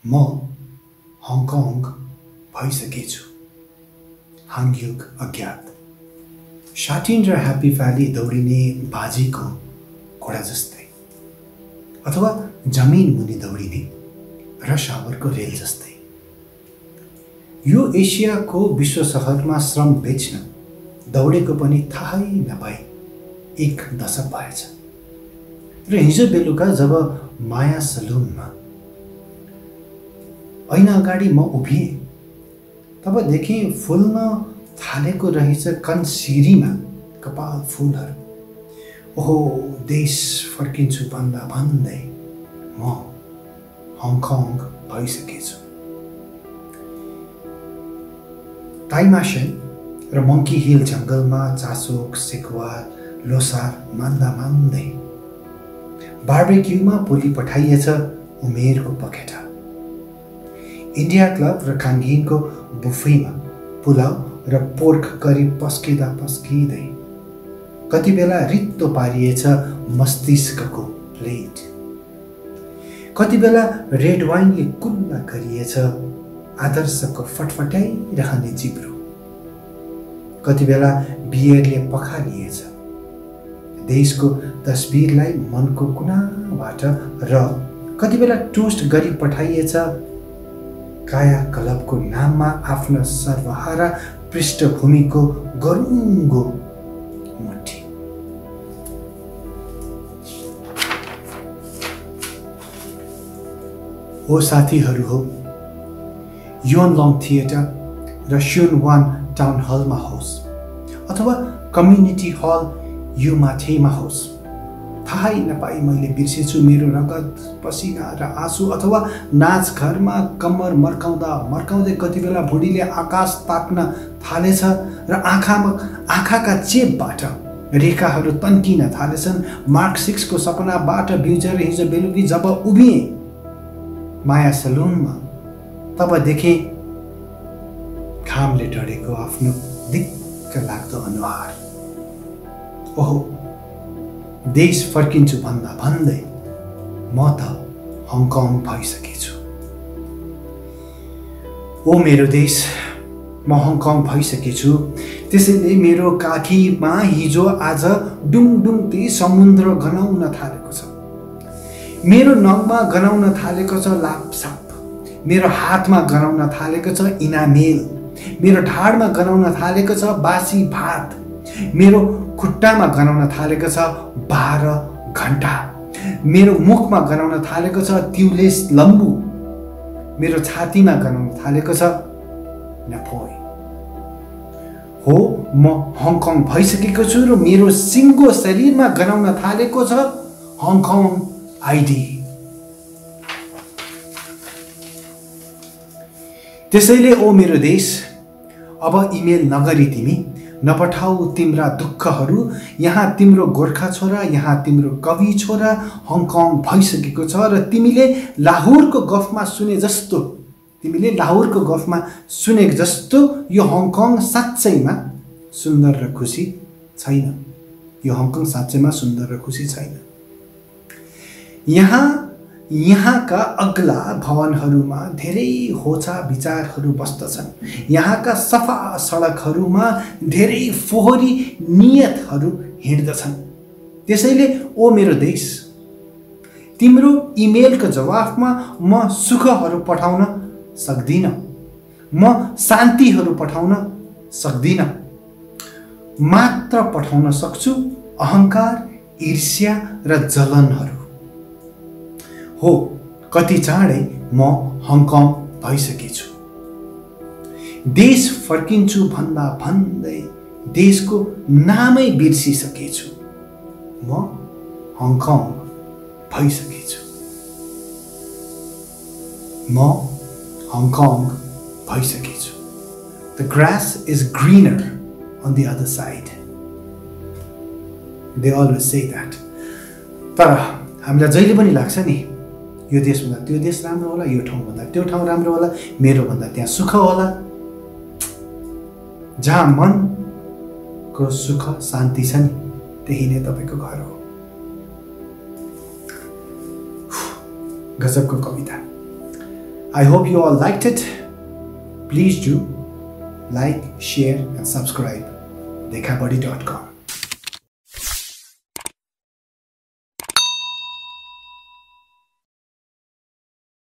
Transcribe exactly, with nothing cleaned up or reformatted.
म हङकङ भइसकेछु। हाङयुक अज्ञात। शाटिन र ह्याप्पी भ्याली दौडिने बाजीको घोडा जस्तै, अथवा जमिन मुनि दौडिने रसावरको रेल जस्तै। यो एसियाको विश्व सहरमा श्रम बेच्न दौडेको पनि थाहै नपाई एक दशक भएछ। र हिजो बेलुका जब माया सलुनमा ऐना अगाडि म उभिएँ, तब देखेँ फुल्न थालेको रहेछ कन्सिरीमा कपाल फुलहरू। ओहो, देश फर्किन्छु भन्दा भन्दै म हङकङ भइसकेछु। ताइमासेन र मङ्की हिल जङ्गलमा चासोक, सेकुवा, लोसार मान्दा मान्दै बार्बेक्यूमा पोली पठाइएछ उमेरको पखेटा। इन्डिया क्लब र काङ्गीनको बुफेमा पुलाव र पोर्क करी पस्किँदा पस्किँदै कति बेला रित्तो पारिएछ मस्तिष्कको प्लेट। कति बेला रेड वाइनले कुल्ला गरिएछ आदर्शको फटफटाइरहने जिब्रो। कति बेला बियरले पखालिएछ देशको तस्बिरलाई मनको कुनाबाट, र कति बेला टोस्ट गरी पठाइएछ कायाकल्पको नाममा आफ्नो सर्वहारा पृष्ठभूमिको गरुङ्गो मुठी। हो साथीहरू, हो योन लङ थिएटर र स्युन वान टाउन हलमा होस् अथवा कम्युनिटी हल युमाथेमा होस्, थाहै नपाई मैले बिर्सेछु मेरो रगत, पसिना र आँसु। अथवा नाच घरमा कम्मर मर्काउँदा मर्काउँदै कति बेला बुढीले आकाश ताक्न थालेछ र आँखामा आँखाका चेपबाट रेखाहरू तन्किन थालेछन्। मार्क सिक्सको सपनाबाट बिउजेर हिजो बेलुकी जब उभिएँ माया सलुनमा, तब देखेँ घामले डढेको आफ्नो दिक्क लाग्दो अनुहार। ओहो, देश फर्किन्छु भन्दा भन्दै म त हङकङ भइसकेछु। ओ मेरो देश, म हङकङ भइसकेछु। त्यसैले मेरो काखीमा हिजो आज डुङडुङती समुद्र गनाउन थालेको छ। मेरो नङमा गनाउन थालेको छ लापसाप। मेरो हातमा गनाउन थालेको छ इनामेल। मेरो ढाडमा गनाउन थालेको छ बासी भात। मेरो खुट्टामा गनाउन थालेको छ बाह्र घण्टा। मेरो मुखमा गनाउन थालेको छ तिउलेस लम्बु। मेरो छातीमा गनाउन थालेको छ नफोय। हो, म हङकङ भइसकेको छु र मेरो सिङ्गो शरीरमा गनाउन थालेको छ हङकङ आइडी। त्यसैले ओ मेरो देश, अब इमेल नगरी तिमी नपठाऊ तिम्रा दुःखहरू। यहाँ तिम्रो गोर्खा छोरा, यहाँ तिम्रो कवि छोरा हङकङ भइसकेको छ। र तिमीले लाहोरको गफमा सुने जस्तो तिमीले लाहोरको गफमा सुने जस्तो यो हङकङ साँच्चैमा सुन्दर र खुसी छैन। यो हङकङ साँच्चैमा सुन्दर र खुसी छैन। यहाँ यहाँका अग्ला भवनहरूमा धेरै होचा विचारहरू बस्दछन्। यहाँका सफा सडकहरूमा धेरै फोहोरी नियतहरू हिँड्दछन्। त्यसैले ओ मेरो देश, तिम्रो इमेलको जवाफमा म सुखहरू पठाउन सक्दिनँ, म शान्तिहरू पठाउन सक्दिनँ। मात्र पठाउन सक्छु अहङ्कार, ईर्ष्या र जलनहरू। हो, कति चाँडै म हङकङ भइसकेछु। देश फर्किन्छु भन्दा भन्दै देशको नामै बिर्सिसकेछु। म हङकङ भइसकेछु। म हङकङ भइसकेछु। The grass is greener on the other side. They always say that. तर हामीलाई जहिले पनि लाग्छ नि, यो देशभन्दा त्यो देश राम्रो होला, यो ठाउँभन्दा त्यो ठाउँ राम्रो होला, मेरो भन्दा त्यहाँ सुख होला। जहाँ मनको सुख शान्ति छ नि, त्यही नै तपाईको घर हो। गजबको कविता। I hope you all liked it. Please do like, share and subscribe dekhabadi dot com.